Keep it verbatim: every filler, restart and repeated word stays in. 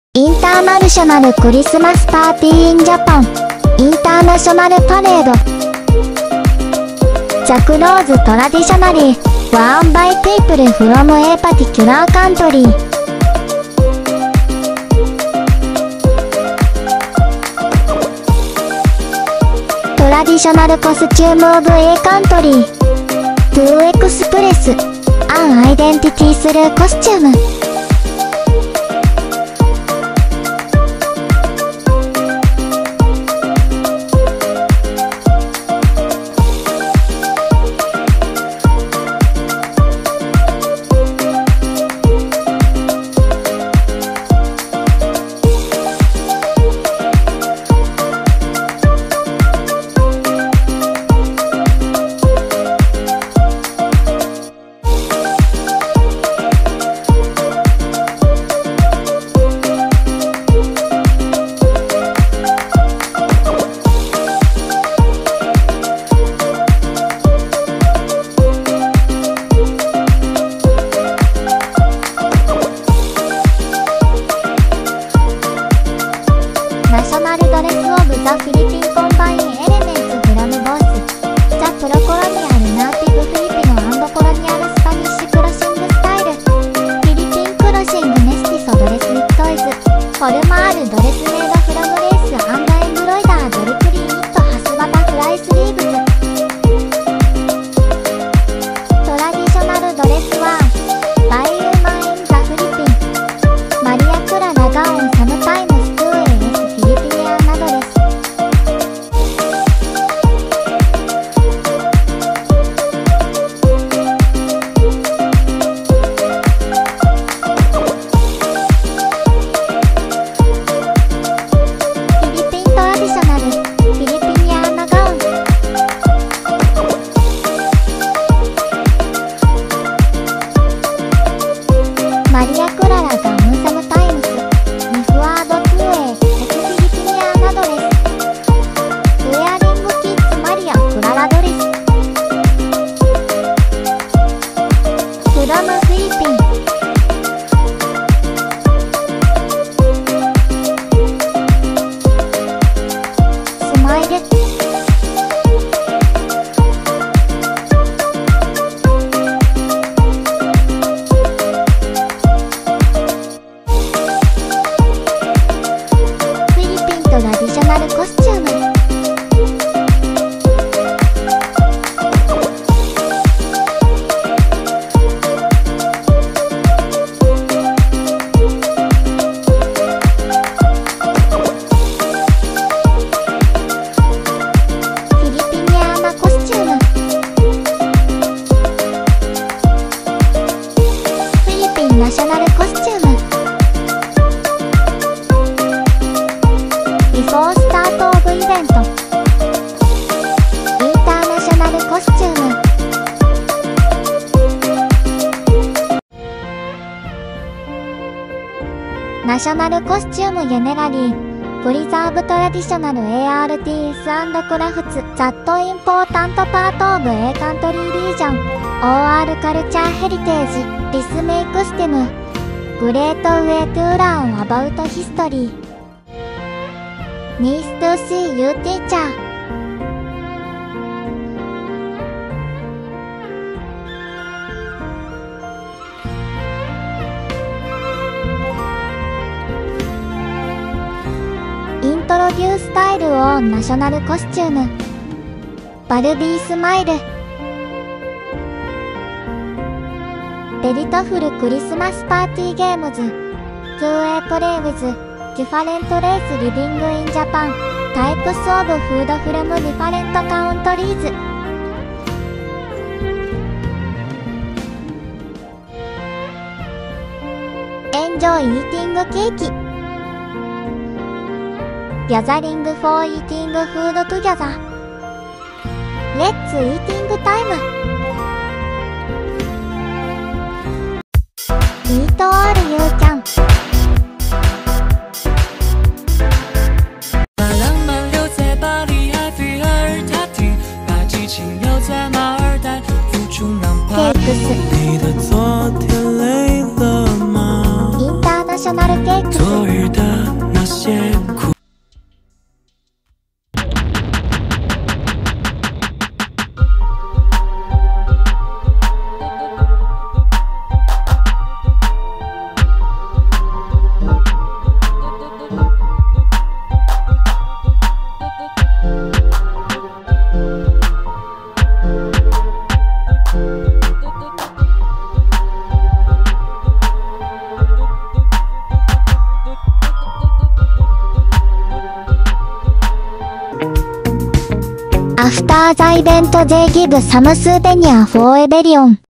インターナショナルクリスマスパーティーインジャパンインターナショナルパレードジャクローズトラディショナリーワンバイピープルフロムエパティキュラーカントリートラディショナルコスチュームオブエカントリートゥーエクスプレスアンアイデンティティスルーコスチュームナショナルドレスオブザ・フィリピンコンバインエレメンツフラムボースザ・プロコロニアルナーティブフリピノ&コロニアルスパニッシュクロシングスタイルフィリピンクロシングメスティソドレスニットイズフォルマールドレスメイドフロムレースアンダエンブロイダードリクリーニットハスバタフライスリーブズトラディショナルドレスワンバイウーマンインザ・フリピンマリア・クララガオンサムタイムストゥーエーエスフィリピニアナドレスフィリピントラディショナルフィリピニアナガウンマリア・クララガウンサムタイムスニフワードトゥエーエスフィリピニアナドレスウェアリングキッズマリア・クララドレスフロムフィリピンスマイルフィリピントラディショナルコスチュームフィリピニアナコスチュームフィリピンナショナルコスチュームビフォースタートオブイベントインターナショナルコスチュームナショナルコスチュームゲネラリープリザーブトラディショナル エーアールティーエス クラフツザットインポータントパートオブ A カントリーリージョン オーアール カルチャーヘリテージリスメイクステムグレートウェイトゥーランアバウトヒストリーニーストゥシーユーティーチャーイントロデュースタイルオンナショナルコスチュームバルビースマイルベリトフルクリスマスパーティーゲームズトゥーエープレイウィズディファレントレースリビングインジャパンタイプスオブフードフロムディファレントカウントリーズエンジョイイーティングケーキギャザリングフォーイーティングフードトゥギャザレッツイーティングタイムイートオールユーキャン把浪漫留在巴黎埃菲尔塔顶，把激情留在马尔代夫冲浪ケークス你的昨天累了吗？ インターナショナルケークス昨日的スターザイベント They give some souvenir for Eberion